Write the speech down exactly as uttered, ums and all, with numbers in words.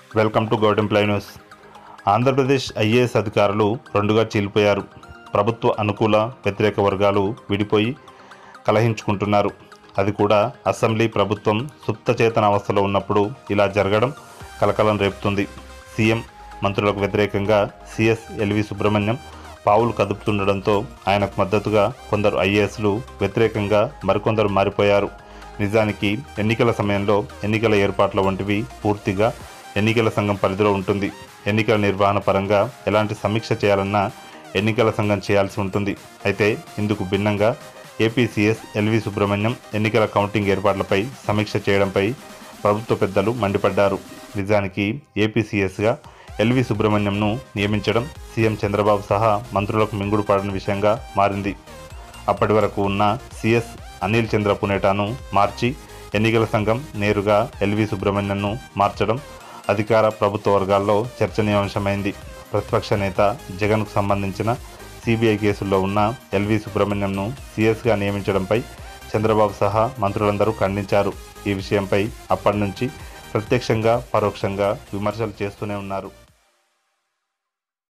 Welcome to గౌడెం ప్లై news. Andhra Pradesh IAS అధికారులు రెండుగా చీలిపోయారు. ప్రభుత్వ అనుకూల వ్యతిరేక వర్గాలు విడిపోయి కలహించుకుంటున్నారు. అది కూడా అసెంబ్లీ ప్రభుత్వం సుప్తచేతన అవస్థలో ఉన్నప్పుడు ఇలా జరగడం కలకలం రేపుతుంది. సీఎం మంత్రులకు వ్యతిరేకంగా సీఎస్ ఎల్వి సుబ్రహ్మణ్యం పావులు కదుపుతుండడంతో ఆయనకు మద్దతుగా కొందరు ఐఏఎస్లు, వ్యతిరేకంగా మరికొందరు మారిపోయారు. నిజానికి ఎన్నికల సమయంలో ఎన్నికల ఏర్పాట్ల వంటివి పూర్తిగా ఎన్నికల సంఘం పరిధిలో ఉంటుంది. ఎన్నికల నిర్వహణ పరంగా ఎలాంటి సమీక్ష చేయాలన్నా ఎన్నికల సంఘం చేయాల్సి ఉంటుంది. అయితే ఇందుకు భిన్నంగా ఏపీ సీఎస్ ఎల్వి సుబ్రహ్మణ్యం ఎన్నికల కౌంటింగ్ ఏర్పాట్లపై సమీక్ష చేయడంపై ప్రభుత్వ పెద్దలు మండిపడ్డారు. నిజానికి ఏపీ సీఎస్గా ఎల్వి సుబ్రహ్మణ్యంను నియమించడం సీఎం చంద్రబాబు సహా మంత్రులకు మింగుడు పడని విషయంగా మారింది. అప్పటి వరకు ఉన్న సీఎస్ అనిల్ చంద్ర పునేటాను మార్చి ఎన్నికల సంఘం నేరుగా ఎల్వి సుబ్రహ్మణ్యంను మార్చడం అధికార ప్రభుత్వ వర్గాల్లో చర్చనీయాంశమైంది. ప్రతిపక్ష నేత జగన్కు సంబంధించిన సిబిఐ కేసుల్లో ఉన్న ఎల్వి సుబ్రహ్మణ్యంను సీఎస్గా నియమించడంపై చంద్రబాబు సహా మంత్రులందరూ ఖండించారు. ఈ విషయంపై అప్పటి నుంచి ప్రత్యక్షంగా పరోక్షంగా విమర్శలు చేస్తూనే ఉన్నారు.